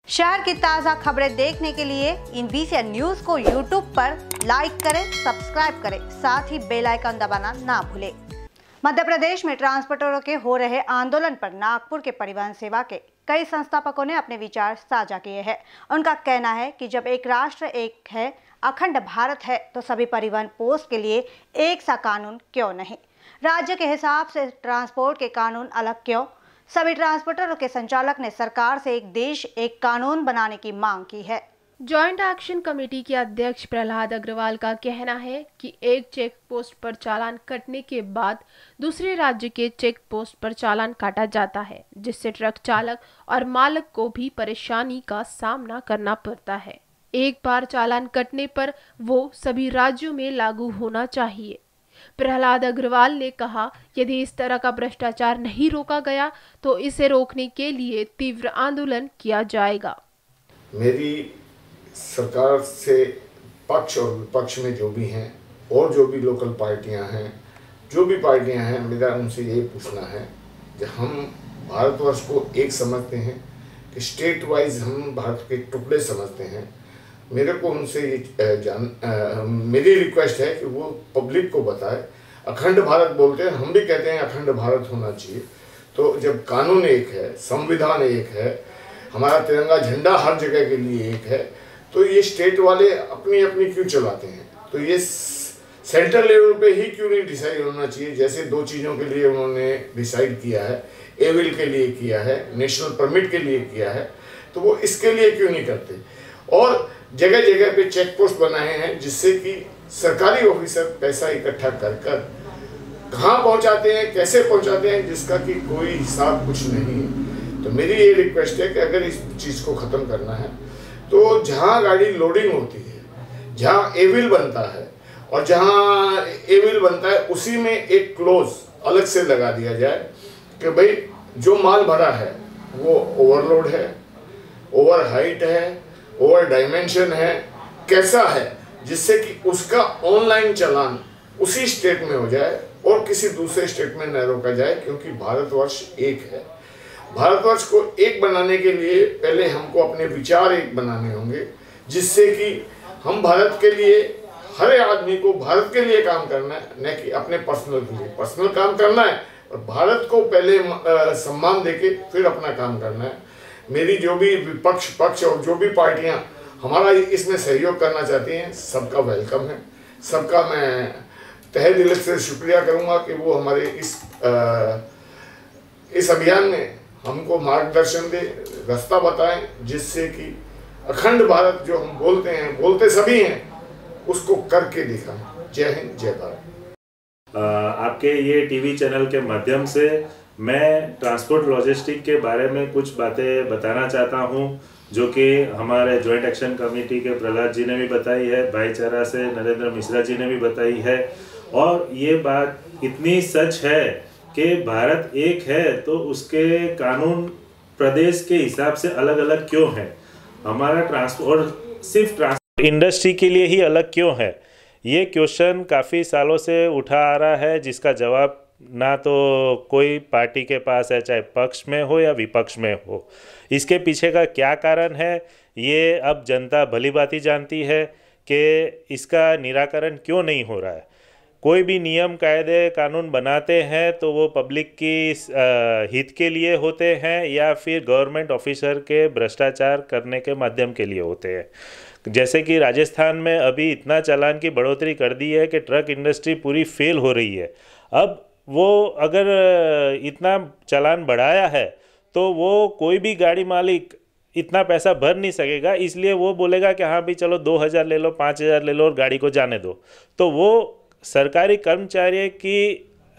शहर की ताज़ा खबरें देखने के लिए इन VCN न्यूज़ को YouTube पर लाइक करें, सब्सक्राइब करें, साथ ही बेल आइकन दबाना ना भूलें। मध्य प्रदेश में ट्रांसपोर्टरों के हो रहे आंदोलन पर नागपुर के परिवहन सेवा के कई संस्थापकों ने अपने विचार साझा किए हैं। उनका कहना है कि जब एक राष्ट्र एक है, अखंड भारत है, तो सभी परिवहन पोस्ट के लिए एक सा कानून क्यों नहीं? राज्य के हिसाब से ट्रांसपोर्ट के कानून अलग क्यों? सभी ट्रांसपोर्टरों के संचालक ने सरकार से एक देश एक कानून बनाने की मांग की है। जॉइंट एक्शन कमेटी के अध्यक्ष प्रहलाद अग्रवाल का कहना है कि एक चेक पोस्ट पर चालान कटने के बाद दूसरे राज्य के चेक पोस्ट पर चालान काटा जाता है, जिससे ट्रक चालक और मालक को भी परेशानी का सामना करना पड़ता है। एक बार चालान कटने पर वो सभी राज्यों में लागू होना चाहिए। प्रहलाद अग्रवाल ने कहा, यदि इस तरह का भ्रष्टाचार नहीं रोका गया तो इसे रोकने के लिए तीव्र आंदोलन किया जाएगा। मेरी सरकार से पक्ष और विपक्ष में जो भी हैं और जो भी लोकल पार्टियां हैं, जो भी पार्टियां हैं, मेरा उनसे ये पूछना है कि हम भारतवर्ष को एक समझते हैं कि स्टेट वाइज हम भारत के टुकड़े समझते हैं। मेरे को उनसे मेरी रिक्वेस्ट है कि वो पब्लिक को बताए। अखंड भारत बोलते हैं, हम भी कहते हैं अखंड भारत होना चाहिए। तो जब कानून एक है, संविधान एक है, हमारा तिरंगा झंडा हर जगह के लिए एक है, तो ये स्टेट वाले अपनी अपनी क्यों चलाते हैं? तो ये सेंट्रल लेवल पे ही क्यों नहीं डिसाइड होना चाहिए? जैसे दो चीज़ों के लिए उन्होंने डिसाइड किया है, एविल के लिए किया है, नेशनल परमिट के लिए किया है, तो वो इसके लिए क्यों नहीं करते? और जगह जगह पे चेक पोस्ट बनाए हैं जिससे कि सरकारी ऑफिसर पैसा इकट्ठा कर कर कहाँ पहुँचाते हैं, कैसे पहुँचाते हैं, जिसका कि कोई हिसाब कुछ नहीं है। तो मेरी ये रिक्वेस्ट है कि अगर इस चीज़ को ख़त्म करना है तो जहाँ गाड़ी लोडिंग होती है, जहाँ एविल बनता है और जहाँ एविल बनता है उसी में एक क्लोज अलग से लगा दिया जाए कि भाई जो माल भरा है वो ओवरलोड है, ओवर हाइट है, ओवर डायमेंशन है, कैसा है, जिससे कि उसका ऑनलाइन चालान उसी स्टेट में हो जाए और किसी दूसरे स्टेट में न रोका जाए, क्योंकि भारतवर्ष एक है। भारतवर्ष को एक बनाने के लिए पहले हमको अपने विचार एक बनाने होंगे, जिससे कि हम भारत के लिए, हर आदमी को भारत के लिए काम करना है, न कि अपने पर्सनल के लिए। पर्सनल काम करना है और भारत को पहले सम्मान देके फिर अपना काम करना है। मेरी जो भी विपक्ष पक्ष और जो भी पार्टियां हमारा इसमें सहयोग करना चाहती हैं, सबका वेलकम है। सबका मैं तहे दिल से शुक्रिया करूंगा कि वो हमारे इस अभियान में हमको मार्गदर्शन दे, रास्ता बताएं, जिससे कि अखंड भारत जो हम बोलते हैं, बोलते सभी हैं, उसको करके दिखाएं। जय हिंद, जय भारत। आपके ये टीवी चैनल के माध्यम से मैं ट्रांसपोर्ट लॉजिस्टिक के बारे में कुछ बातें बताना चाहता हूं, जो कि हमारे जॉइंट एक्शन कमेटी के प्रहलाद जी ने भी बताई है, भाईचारा से नरेंद्र मिश्रा जी ने भी बताई है। और ये बात इतनी सच है कि भारत एक है तो उसके कानून प्रदेश के हिसाब से अलग अलग क्यों हैं? हमारा ट्रांसपोर्ट सिर्फ ट्रांसपोर्ट इंडस्ट्री के लिए ही अलग क्यों है? ये क्वेश्चन काफ़ी सालों से उठा आ रहा है, जिसका जवाब ना तो कोई पार्टी के पास है, चाहे पक्ष में हो या विपक्ष में हो। इसके पीछे का क्या कारण है, ये अब जनता भली भांति जानती है कि इसका निराकरण क्यों नहीं हो रहा है। कोई भी नियम कायदे कानून बनाते हैं तो वो पब्लिक की हित के लिए होते हैं या फिर गवर्नमेंट ऑफिसर के भ्रष्टाचार करने के माध्यम के लिए होते हैं। जैसे कि राजस्थान में अभी इतना चालान की बढ़ोतरी कर दी है कि ट्रक इंडस्ट्री पूरी फेल हो रही है। अब वो अगर इतना चालान बढ़ाया है तो वो कोई भी गाड़ी मालिक इतना पैसा भर नहीं सकेगा, इसलिए वो बोलेगा कि हाँ भाई चलो 2000 ले लो, 5000 ले लो और गाड़ी को जाने दो। तो वो सरकारी कर्मचारी की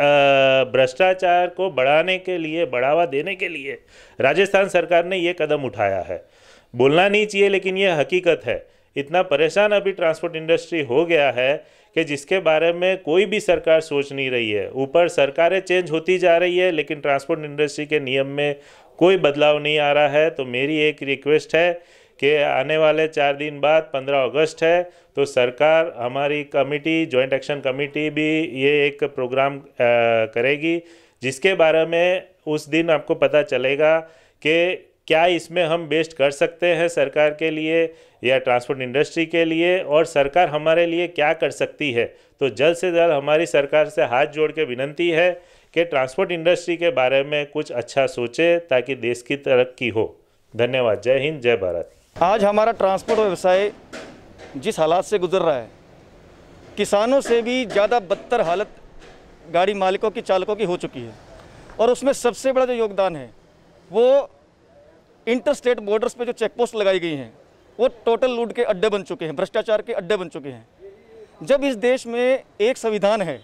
भ्रष्टाचार को बढ़ाने के लिए, बढ़ावा देने के लिए राजस्थान सरकार ने ये कदम उठाया है। बोलना नहीं चाहिए लेकिन ये हकीकत है। इतना परेशान अभी ट्रांसपोर्ट इंडस्ट्री हो गया है कि जिसके बारे में कोई भी सरकार सोच नहीं रही है। ऊपर सरकारें चेंज होती जा रही है लेकिन ट्रांसपोर्ट इंडस्ट्री के नियम में कोई बदलाव नहीं आ रहा है। तो मेरी एक रिक्वेस्ट है कि आने वाले 4 दिन बाद 15 अगस्त है, तो सरकार, हमारी कमेटी, जॉइंट एक्शन कमेटी भी ये एक प्रोग्राम करेगी, जिसके बारे में उस दिन आपको पता चलेगा कि क्या इसमें हम बेस्ट कर सकते हैं सरकार के लिए या ट्रांसपोर्ट इंडस्ट्री के लिए, और सरकार हमारे लिए क्या कर सकती है। तो जल्द से जल्द हमारी सरकार से हाथ जोड़ के विनती है कि ट्रांसपोर्ट इंडस्ट्री के बारे में कुछ अच्छा सोचे ताकि देश की तरक्की हो। धन्यवाद। जय हिंद, जय भारत। आज हमारा ट्रांसपोर्ट व्यवसाय जिस हालात से गुजर रहा है, किसानों से भी ज़्यादा बदतर हालत गाड़ी मालिकों की, चालकों की हो चुकी है। और उसमें सबसे बड़ा जो योगदान है वो इंटर स्टेट बॉर्डर्स पे जो चेक पोस्ट लगाई गई हैं वो टोटल लूट के अड्डे बन चुके हैं, भ्रष्टाचार के अड्डे बन चुके हैं। जब इस देश में एक संविधान है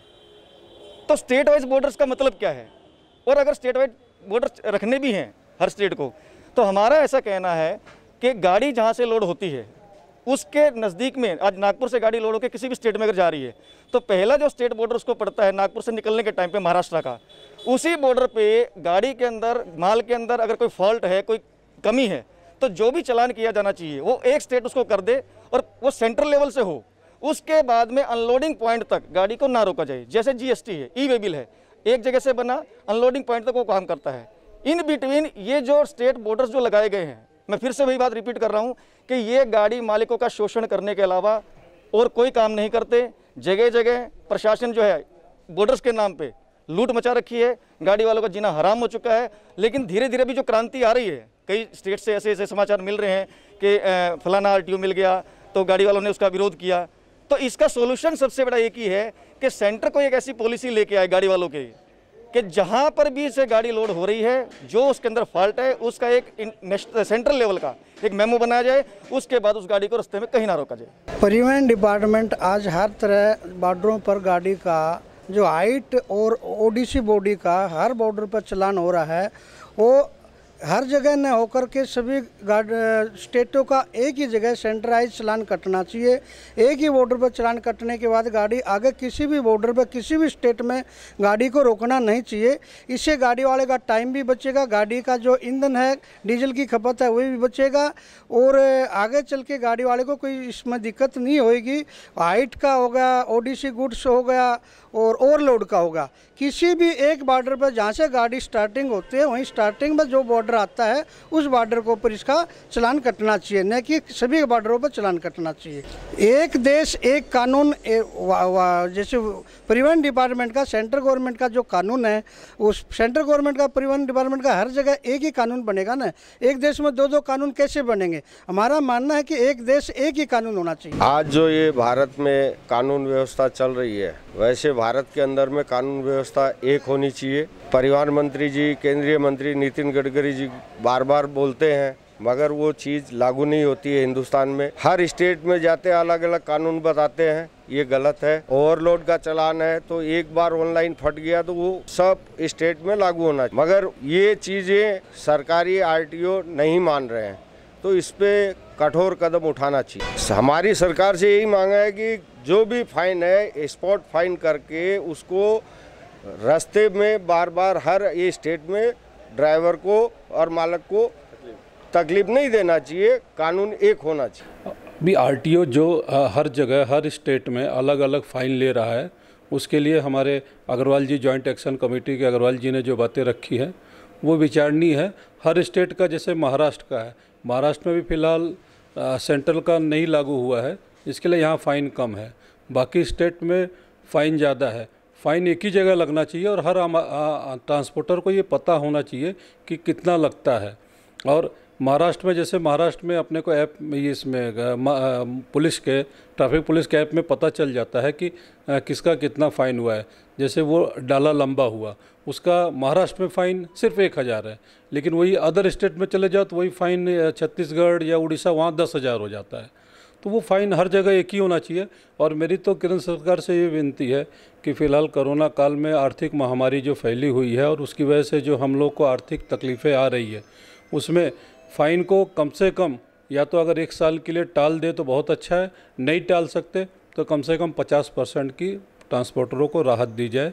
तो स्टेट वाइज बॉर्डर्स का मतलब क्या है, और अगर स्टेट वाइज बॉर्डर्स रखने भी हैं हर स्टेट को, तो हमारा ऐसा कहना है कि गाड़ी जहाँ से लोड होती है उसके नज़दीक में, आज नागपुर से गाड़ी लोड होकर किसी भी स्टेट में अगर जा रही है तो पहला जो स्टेट बॉर्डर उसको पड़ता है नागपुर से निकलने के टाइम पे महाराष्ट्र का, उसी बॉर्डर पे गाड़ी के अंदर, माल के अंदर अगर कोई फॉल्ट है, कोई कमी है, तो जो भी चालान किया जाना चाहिए वो एक स्टेट उसको कर दे और वो सेंट्रल लेवल से हो। उसके बाद में अनलोडिंग पॉइंट तक गाड़ी को ना रोका जाए। जैसे जीएसटी है, ई वे बिल है, एक जगह से बना अनलोडिंग पॉइंट तक वो काम करता है। इन बिटवीन ये जो स्टेट बॉर्डर्स जो लगाए गए हैं, मैं फिर से वही बात रिपीट कर रहा हूँ कि ये गाड़ी मालिकों का शोषण करने के अलावा और कोई काम नहीं करते। जगह जगह प्रशासन जो है बॉर्डर्स के नाम पे लूट मचा रखी है, गाड़ी वालों का जीना हराम हो चुका है। लेकिन धीरे धीरे भी जो क्रांति आ रही है, कई स्टेट से ऐसे ऐसे समाचार मिल रहे हैं कि फलाना आरटीओ मिल गया तो गाड़ी वालों ने उसका विरोध किया। तो इसका सोल्यूशन सबसे बड़ा एक ही है कि सेंटर को एक ऐसी पॉलिसी लेके आए गाड़ी वालों के, कि जहां पर भी से गाड़ी लोड हो रही है, जो उसके अंदर फॉल्ट है उसका एक सेंट्रल लेवल का एक मेमो बनाया जाए, उसके बाद उस गाड़ी को रास्ते में कहीं ना रोका जाए। परिवहन डिपार्टमेंट आज हर तरह बॉर्डरों पर गाड़ी का जो हाइट और ओडीसी बॉडी का हर बॉर्डर पर चलान हो रहा है, वो हर जगह न होकर के सभी स्टेटों का एक ही जगह सेंट्रलाइज चलान कटना चाहिए। एक ही बॉर्डर पर चलान कटने के बाद गाड़ी आगे किसी भी बॉर्डर पर किसी भी स्टेट में गाड़ी को रोकना नहीं चाहिए। इससे गाड़ी वाले का टाइम भी बचेगा, गाड़ी का जो ईंधन है, डीजल की खपत है, वो भी बचेगा और आगे चल के गाड़ी वाले को कोई इसमें दिक्कत नहीं होगी। हाइट का हो गया, ओडीसी गुड्स हो गया और ओवरलोड का होगा। किसी भी एक बॉर्डर पर जहाँ से गाड़ी स्टार्टिंग होती है, वहीं स्टार्टिंग में जो बॉर्डर आता है उस बॉर्डर के ऊपर इसका चलान कटना चाहिए, न कि सभी बॉर्डरों पर चलान कटना चाहिए। एक देश एक कानून, जैसे परिवहन डिपार्टमेंट का, सेंट्रल गवर्नमेंट का जो कानून है, उस सेंट्रल गवर्नमेंट का, परिवहन डिपार्टमेंट का हर जगह एक ही कानून बनेगा ना। एक देश में दो दो कानून कैसे बनेंगे? हमारा मानना है कि एक देश एक ही कानून होना चाहिए। आज जो ये भारत में कानून व्यवस्था चल रही है, वैसे भारत के अंदर में कानून व्यवस्था एक होनी चाहिए। परिवहन मंत्री जी, केंद्रीय मंत्री नितिन गडकरी जी बार बार बोलते हैं, मगर वो चीज़ लागू नहीं होती है हिंदुस्तान में। हर स्टेट में जाते अलग अलग कानून बताते हैं, ये गलत है। ओवरलोड का चालान है तो एक बार ऑनलाइन फट गया तो वो सब स्टेट में लागू होना चाहिए, मगर ये चीज़ें सरकारी आरटीओ नहीं मान रहे हैं, तो इस पे कठोर कदम उठाना चाहिए। हमारी सरकार से यही मांगा है कि जो भी फाइन है स्पॉट फाइन करके उसको रास्ते में बार बार हर ये स्टेट में ड्राइवर को और मालक को तकलीफ नहीं देना चाहिए, कानून एक होना चाहिए। भी आरटीओ जो हर जगह हर स्टेट में अलग अलग फ़ाइन ले रहा है, उसके लिए हमारे Agrawal ji, joint action committee के अग्रवाल जी ने जो बातें रखी है वो विचारणीय है। हर स्टेट का, जैसे महाराष्ट्र का है, महाराष्ट्र में भी फ़िलहाल सेंट्रल का नहीं लागू हुआ है, इसके लिए यहाँ फ़ाइन कम है। बाकी स्टेट में फ़ाइन ज़्यादा है। फ़ाइन एक ही जगह लगना चाहिए और हर ट्रांसपोर्टर को ये पता होना चाहिए कि कितना लगता है। और महाराष्ट्र में, जैसे महाराष्ट्र में अपने को ऐप में, इसमें पुलिस के, ट्रैफिक पुलिस के ऐप में पता चल जाता है कि किसका कितना फ़ाइन हुआ है। जैसे वो डाला लंबा हुआ, उसका महाराष्ट्र में फ़ाइन सिर्फ 1000 है, लेकिन वही अदर स्टेट में चले जाओ तो वही फ़ाइन छत्तीसगढ़ या उड़ीसा वहाँ 10,000 हो जाता है। तो वो फ़ाइन हर जगह एक ही होना चाहिए। और मेरी तो केंद्र सरकार से ये विनती है कि फ़िलहाल कोरोना काल में आर्थिक महामारी जो फैली हुई है और उसकी वजह से जो हम लोग को आर्थिक तकलीफ़ें आ रही है, उसमें फ़ाइन को कम से कम, या तो अगर 1 साल के लिए टाल दे तो बहुत अच्छा है, नहीं टाल सकते तो कम से कम 50% की ट्रांसपोर्टरों को राहत दी जाए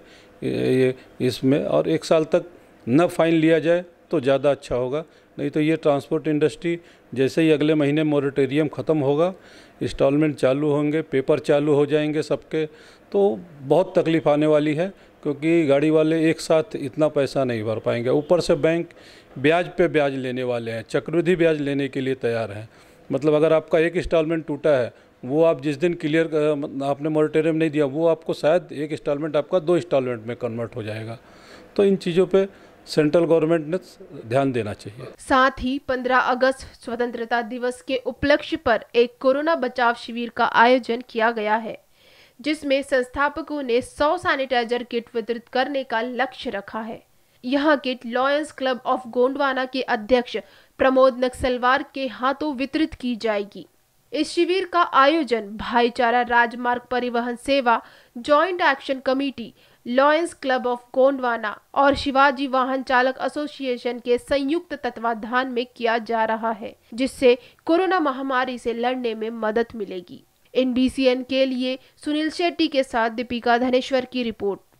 ये इसमें, और 1 साल तक न फ़ाइन लिया जाए तो ज़्यादा अच्छा होगा। नहीं तो ये ट्रांसपोर्ट इंडस्ट्री जैसे ही अगले महीने मोरेटोरियम ख़त्म होगा, इंस्टॉलमेंट चालू होंगे, पेपर चालू हो जाएंगे सबके, तो बहुत तकलीफ़ आने वाली है। क्योंकि गाड़ी वाले एक साथ इतना पैसा नहीं भर पाएंगे। ऊपर से बैंक ब्याज पे ब्याज लेने वाले हैं, चक्रवृद्धि ब्याज लेने के लिए तैयार हैं। मतलब अगर आपका एक इंस्टॉलमेंट टूटा है, वो आप जिस दिन क्लियर आपने मॉरेटोरियम नहीं दिया, वो आपको शायद एक इंस्टॉलमेंट आपका 2 इंस्टॉलमेंट में कन्वर्ट हो जाएगा। तो इन चीज़ों पे सेंट्रल गवर्नमेंट ने ध्यान देना चाहिए। साथ ही 15 अगस्त स्वतंत्रता दिवस के उपलक्ष्य पर एक कोरोना बचाव शिविर का आयोजन किया गया है, जिसमें संस्थापकों ने 100 सैनिटाइजर किट वितरित करने का लक्ष्य रखा है। यह kit Lions Club of Gondwana के अध्यक्ष प्रमोद नक्सलवार के हाथों वितरित की जाएगी। इस शिविर का आयोजन भाईचारा राजमार्ग परिवहन सेवा, joint action committee, Lions Club of Gondwana और शिवाजी वाहन चालक एसोसिएशन के संयुक्त तत्वाधान में किया जा रहा है, जिससे कोरोना महामारी से लड़ने में मदद मिलेगी। NBCN के लिए सुनील शेट्टी के साथ दीपिका धनेश्वर की रिपोर्ट।